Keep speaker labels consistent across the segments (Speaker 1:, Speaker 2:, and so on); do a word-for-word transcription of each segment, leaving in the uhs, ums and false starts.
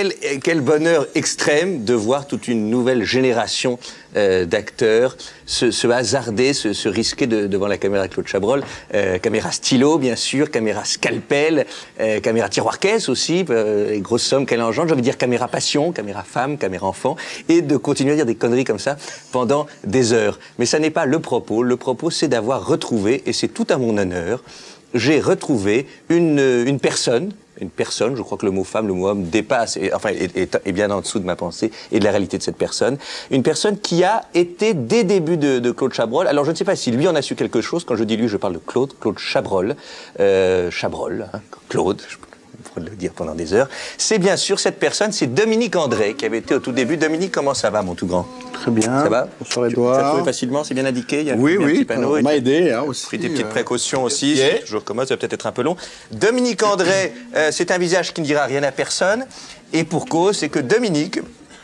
Speaker 1: quel, quel bonheur extrême de voir toute une nouvelle génération euh, d'acteurs se, se hasarder, se, se risquer de, devant la caméra Claude Chabrol. Euh, caméra stylo, bien sûr, caméra scalpel, euh, caméra tiroir-caisse aussi, euh, les grosses sommes qu'elle engendre. J'ai envie de dire caméra passion, caméra femme, caméra enfant, et de continuer à dire des conneries comme ça pendant des heures. Mais ça n'est pas le propos. Le propos, c'est d'avoir retrouvé, et c'est tout à mon honneur, j'ai retrouvé une, une personne, une personne, je crois que le mot femme, le mot homme dépasse, et, enfin, est, est, est bien en dessous de ma pensée et de la réalité de cette personne. Une personne qui a été, dès début de, de Claude Chabrol, alors je ne sais pas si lui en a su quelque chose, quand je dis lui, je parle de Claude, Claude Chabrol, euh, Chabrol, hein, Claude, je pourrais le dire pendant des heures. C'est bien sûr cette personne, c'est Dominique André, qui avait été au tout début. Dominique, comment ça va, mon tout grand?
Speaker 2: Très bien.
Speaker 1: Ça va?
Speaker 2: Bonsoir Edouard.
Speaker 1: Ça trouve facilement, c'est bien indiqué? Il y a
Speaker 2: oui,
Speaker 1: un
Speaker 2: oui,
Speaker 1: petit panneau,
Speaker 2: on m'a aidé hein, aussi.
Speaker 1: Pris des petites
Speaker 2: euh...
Speaker 1: précautions aussi,
Speaker 2: yeah.
Speaker 1: C'est toujours commode, ça va peut-être être un peu long. Dominique André, euh, c'est un visage qui ne dira rien à personne. Et pour cause, c'est que Dominique,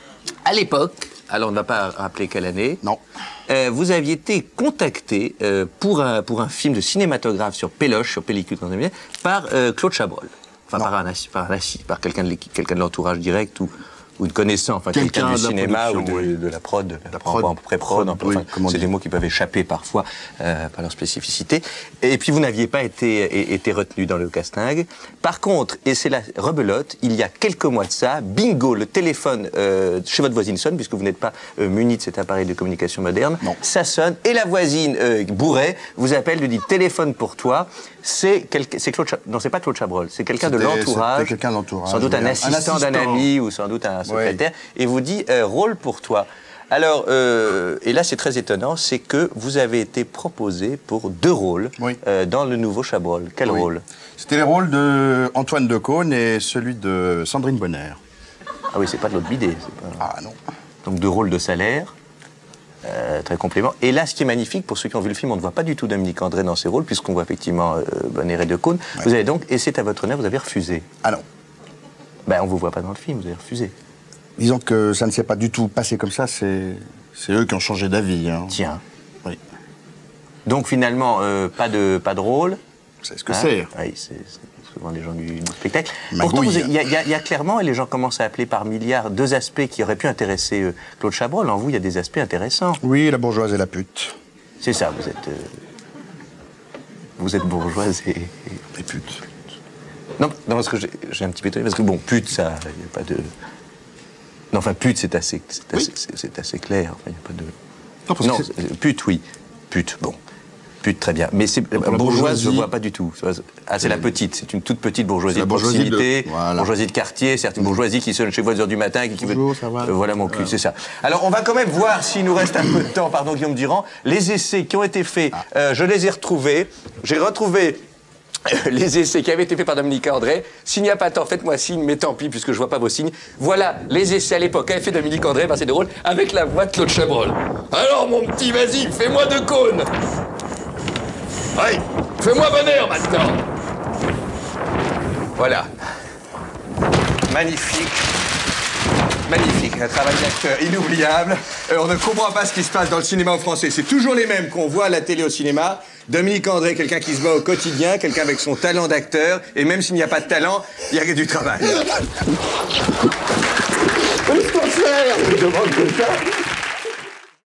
Speaker 1: à l'époque, alors on ne va pas rappeler quelle année.
Speaker 2: Non.
Speaker 1: Euh, vous aviez été contacté euh, pour, un, pour un film de cinématographe sur Péloche, sur pellicule, par euh, Claude Chabrol. Enfin, par un, par un assis, par quelqu'un de l'équipe, quelqu'un de l'entourage direct ou, ou de connaissant, enfin, quelqu'un
Speaker 2: quelqu'un
Speaker 1: du cinéma ou de,
Speaker 2: oui.
Speaker 1: de la prod, de la,
Speaker 2: la
Speaker 1: prod, en pré-prod,
Speaker 2: oui,
Speaker 1: enfin, c'est des mots qui peuvent échapper parfois euh, par leur spécificité. Et puis vous n'aviez pas été, été retenu dans le casting. Par contre, et c'est la rebelote, il y a quelques mois de ça, bingo, le téléphone euh, chez votre voisine sonne, puisque vous n'êtes pas euh, muni de cet appareil de communication moderne.
Speaker 2: Non.
Speaker 1: Ça sonne, et la voisine euh, bourrée vous appelle, lui dit téléphone pour toi. C'est Claude Chabrol. Non, c'est pas Claude Chabrol, c'est quelqu'un de l'entourage.
Speaker 2: quelqu'un de l'entourage.
Speaker 1: Sans doute
Speaker 2: oui,
Speaker 1: un, assistant un assistant d'un ami ou sans doute un secrétaire. Oui. Et vous dit euh, rôle pour toi. Alors, euh, et là c'est très étonnant, c'est que vous avez été proposé pour deux rôles oui. euh, dans le nouveau Chabrol. Quel oui. rôle?
Speaker 2: C'était les rôles d'Antoine Decaune et celui de Sandrine Bonner.
Speaker 1: Ah oui, c'est pas de l'autre bidet. Pas...
Speaker 2: Ah non.
Speaker 1: Donc deux rôles de salaire. Euh, très complément. Et là, ce qui est magnifique, pour ceux qui ont vu le film, on ne voit pas du tout Dominique André dans ses rôles, puisqu'on voit effectivement euh, Bonner et Decaune. Ouais. Vous avez donc, et c'est à votre honneur, vous avez refusé.
Speaker 2: Ah non.
Speaker 1: Ben, on ne vous voit pas dans le film, vous avez refusé.
Speaker 2: Disons que ça ne s'est pas du tout passé comme ça, c'est eux qui ont changé d'avis. Hein.
Speaker 1: Tiens.
Speaker 2: Oui.
Speaker 1: Donc finalement, euh, pas, de, pas de rôle.
Speaker 2: C'est ce que hein c'est.
Speaker 1: Oui, c'est souvent les gens du, du spectacle.
Speaker 2: Magouille.
Speaker 1: Pourtant, il y, y, y a clairement, et les gens commencent à appeler par milliards, deux aspects qui auraient pu intéresser euh, Claude Chabrol. En vous, il y a des aspects intéressants.
Speaker 2: Oui, la bourgeoise et la pute.
Speaker 1: C'est ça, vous êtes... Euh, vous êtes bourgeoise et...
Speaker 2: Et pute.
Speaker 1: Non, non, parce que j'ai un petit peu étonné, parce que bon, pute, ça, il n'y a pas de... Non, enfin, pute, c'est assez, c'est assez, oui. assez clair. Enfin, il n'y a pas de... Non, parce non que pute, oui. Pute, bon. Pute, très bien. Mais c'est bourgeoise, bourgeoisie... je ne vois pas du tout. Ah, c'est la petite. C'est une toute petite bourgeoisie de proximité, de... Voilà. bourgeoisie de quartier, certes une bourgeoisie qui sonne chez vous à deux heures du matin et qui
Speaker 2: Bonjour,
Speaker 1: veut...
Speaker 2: ça va.
Speaker 1: Euh, voilà mon cul, voilà. C'est ça. Alors, on va quand même voir s'il nous reste un peu de temps, pardon Guillaume Durand, les essais qui ont été faits, ah. euh, je les ai retrouvés. J'ai retrouvé les essais qui avaient été faits par Dominique André. S'il n'y a pas de temps, faites-moi signe, mais tant pis, puisque je ne vois pas vos signes. Voilà les essais à l'époque qu'avait fait Dominique André, ben, c'est drôle, avec la voix de Claude Chabrol. Alors, mon petit, vas-y, fais-moi de cône. Allez, fais-moi bonheur maintenant. Voilà. Magnifique. Magnifique, un travail d'acteur inoubliable. Euh, on ne comprend pas ce qui se passe dans le cinéma français. C'est toujours les mêmes qu'on voit à la télé au cinéma. Dominique André, quelqu'un qui se bat au quotidien, quelqu'un avec son talent d'acteur. Et même s'il n'y a pas de talent, il y a du travail. Qu'est-ce qu'on fait ? Je demande que ça.